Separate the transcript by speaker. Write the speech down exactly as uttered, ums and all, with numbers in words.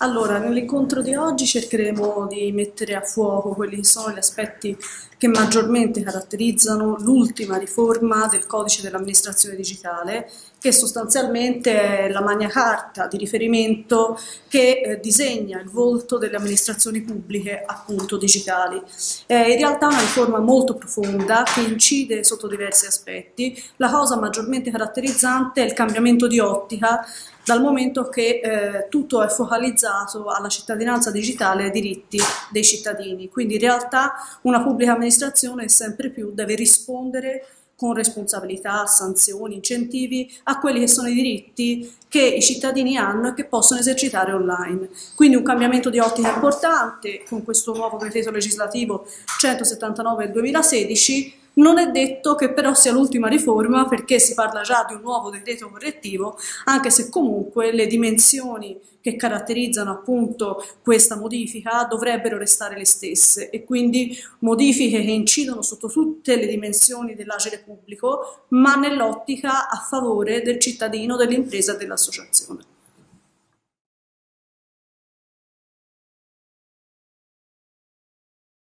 Speaker 1: Allora, nell'incontro di oggi cercheremo di mettere a fuoco quelli che sono gli aspetti che maggiormente caratterizzano l'ultima riforma del codice dell'amministrazione digitale, che sostanzialmente è la Magna Carta di riferimento che eh, disegna il volto delle amministrazioni pubbliche appunto digitali. È in realtà una riforma molto profonda che incide sotto diversi aspetti. La cosa maggiormente caratterizzante è il cambiamento di ottica, dal momento che eh, tutto è focalizzato alla cittadinanza digitale e ai diritti dei cittadini. Quindi in realtà una pubblica amministrazione sempre più deve rispondere con responsabilità, sanzioni, incentivi a quelli che sono i diritti che i cittadini hanno e che possono esercitare online. Quindi un cambiamento di ottica importante con questo nuovo decreto legislativo centosettantanove del duemilasedici. Non è detto che però sia l'ultima riforma, perché si parla già di un nuovo decreto correttivo, anche se comunque le dimensioni che caratterizzano appunto questa modifica dovrebbero restare le stesse, e quindi modifiche che incidono sotto tutte le dimensioni dell'agire pubblico, ma nell'ottica a favore del cittadino, dell'impresa e dell'associazione.